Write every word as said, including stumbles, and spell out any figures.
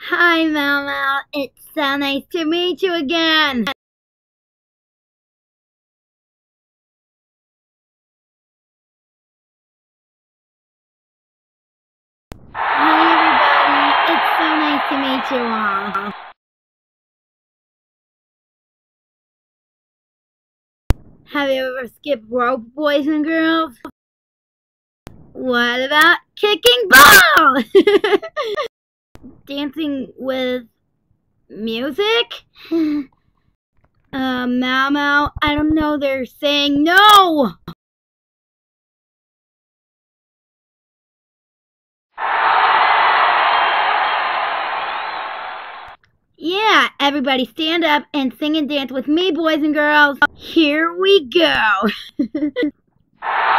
Hi, Mama. It's so nice to meet you again. Hi, everybody. It's so nice to meet you all. Have you ever skipped rope, boys and girls? What about kicking ball? Dancing with music? Uh, Mau Mau, I don't know. They're saying no. Yeah, everybody stand up and sing and dance with me, boys and girls. Here we go.